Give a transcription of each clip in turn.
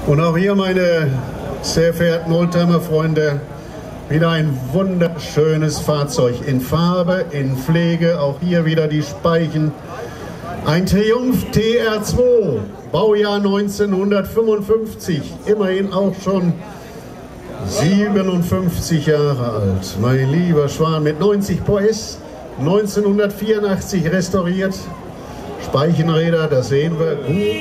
Und auch hier, meine sehr verehrten Oldtimer-Freunde, wieder ein wunderschönes Fahrzeug in Farbe, in Pflege, auch hier wieder die Speichen. Ein Triumph TR2, Baujahr 1955, immerhin auch schon 57 Jahre alt. Mein lieber Schwan, mit 90 PS, 1984 restauriert. Speichenräder, das sehen wir gut.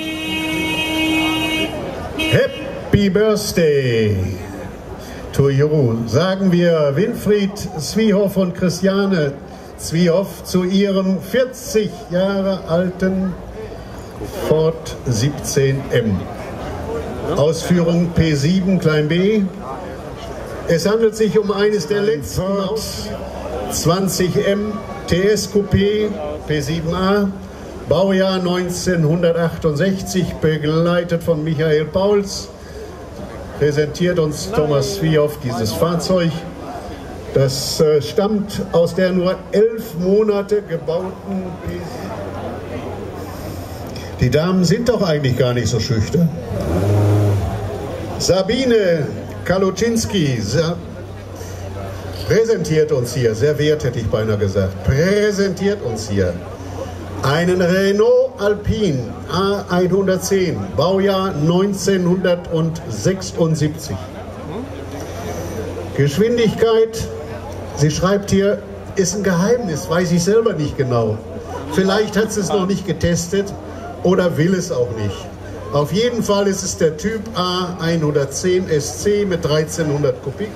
Happy Birthday to you, sagen wir Winfried Zwiehoff und Christiane Zwiehoff zu ihrem 40 Jahre alten Ford 17M. Ausführung P7 klein b. Es handelt sich um eines der letzten 20M TS Coupé P7A, Baujahr 1968, begleitet von Michael Pauls. Präsentiert uns Thomas Zwiehoff dieses Fahrzeug. Das stammt aus der nur 11 Monate gebauten P7. Die Damen sind doch eigentlich gar nicht so schüchtern. Sabine Kaluczynski präsentiert uns hier, serviert hätte ich beinahe gesagt, präsentiert uns hier einen Renault Alpine A110, Baujahr 1976. Geschwindigkeit, sie schreibt hier, ist ein Geheimnis, weiß ich selber nicht genau. Vielleicht hat sie es noch nicht getestet oder will es auch nicht. Auf jeden Fall ist es der Typ A110 SC mit 1300 Kubik.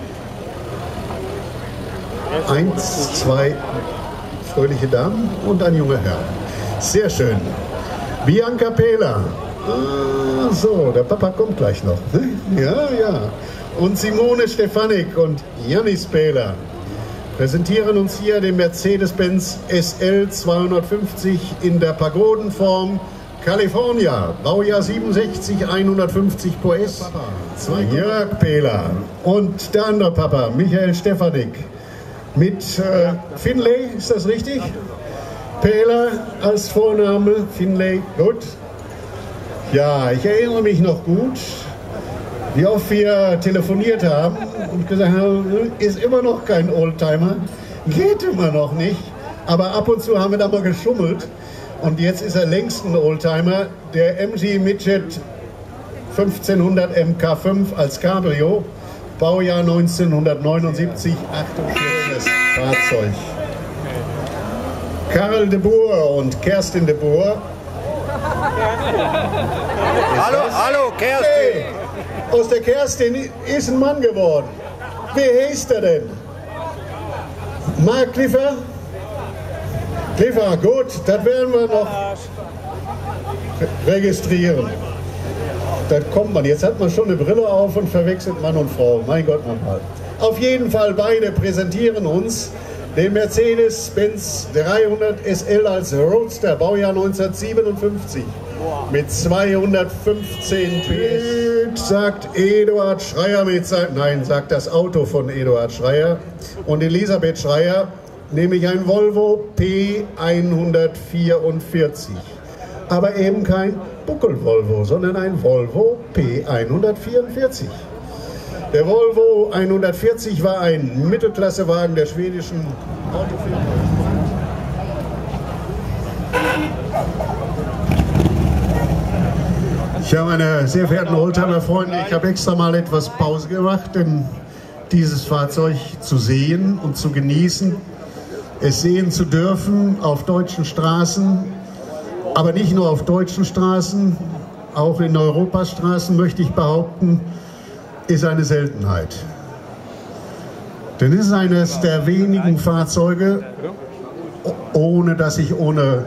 1, 2 fröhliche Damen und ein junger Herr. Sehr schön. Bianca Pehler. Ah, so, der Papa kommt gleich noch. Ja, ja. Und Simone Stefanik und Janis Pehler präsentieren uns hier den Mercedes-Benz SL 250 in der Pagodenform. California, Baujahr 67, 150 PS. Jörg Pehler und der andere Papa, Michael Stefanik. Mit Finlay, ist das richtig? Pehler als Vorname, Finlay, gut. Ja, ich erinnere mich noch gut, wie oft wir telefoniert haben und gesagt haben, ist immer noch kein Oldtimer, geht immer noch nicht. Aber ab und zu haben wir da mal geschummelt. Und jetzt ist er längst ein Oldtimer, der MG Midget 1500 MK5 als Cabrio, Baujahr 1979, 48 Fahrzeug. Karl de Boer und Kerstin de Boer. Hallo, Kerstin. Hey, aus der Kerstin ist ein Mann geworden. Wie heißt er denn? Mark Clifford? Clifford, gut, das werden wir noch registrieren. Das kommt man. Jetzt hat man schon eine Brille auf und verwechselt Mann und Frau. Mein Gott, nochmal. Auf jeden Fall, beide präsentieren uns den Mercedes-Benz 300 SL als Roadster, Baujahr 1957 mit 215 PS. Sagt Eduard Schreier mit seinem, nein, sagt das Auto von Eduard Schreier und Elisabeth Schreier, nämlich ein Volvo P144. Aber eben kein Buckel-Volvo, sondern ein Volvo P144. Der Volvo 140 war ein Mittelklassewagen der schwedischen Autofirma. Ja, meine sehr verehrten Oldtimer-Freunde, ich habe extra mal etwas Pause gemacht, um dieses Fahrzeug zu sehen und zu genießen, es sehen zu dürfen auf deutschen Straßen, aber nicht nur auf deutschen Straßen, auch in Europastraßen, möchte ich behaupten, ist eine Seltenheit. Denn es ist eines der wenigen Fahrzeuge, ohne dass ich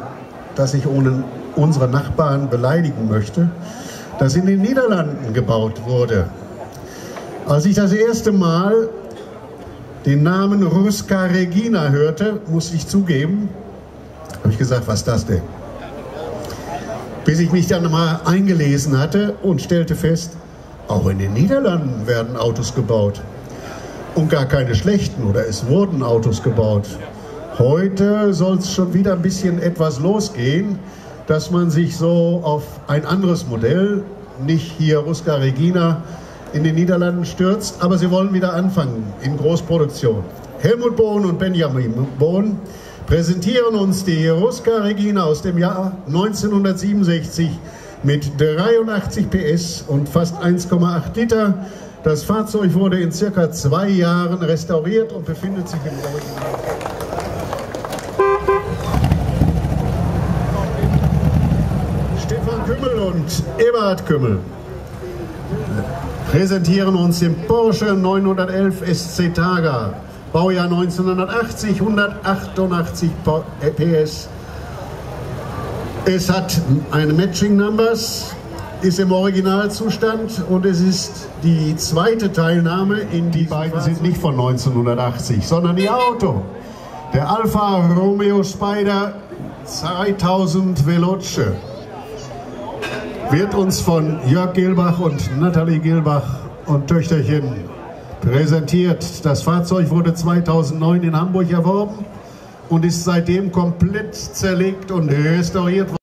unsere Nachbarn beleidigen möchte, das in den Niederlanden gebaut wurde. Als ich das erste Mal den Namen Ruska Regina hörte, musste ich zugeben, habe ich gesagt, was ist das denn? Bis ich mich dann mal eingelesen hatte und stellte fest, auch in den Niederlanden werden Autos gebaut. Und gar keine schlechten, oder es wurden Autos gebaut. Heute soll es schon wieder ein bisschen etwas losgehen, dass man sich so auf ein anderes Modell nicht hier Rusca Regina in den Niederlanden stürzt, aber sie wollen wieder anfangen in Großproduktion. Helmut Bohn und Benjamin Bohn präsentieren uns die Rusca Regina aus dem Jahr 1967 mit 83 PS und fast 1,8 Liter. Das Fahrzeug wurde in circa 2 Jahren restauriert und befindet sich im Original. Stefan Kümmel und Eberhard Kümmel präsentieren uns den Porsche 911 SC Targa, Baujahr 1980, 188 PS. Es hat eine Matching Numbers, ist im Originalzustand und es ist die zweite Teilnahme in die beiden sind nicht von 1980, sondern die Auto. Der Alfa Romeo Spider 2000 Veloce wird uns von Jörg Gilbach und Nathalie Gilbach und Töchterchen präsentiert. Das Fahrzeug wurde 2009 in Hamburg erworben und ist seitdem komplett zerlegt und restauriert worden.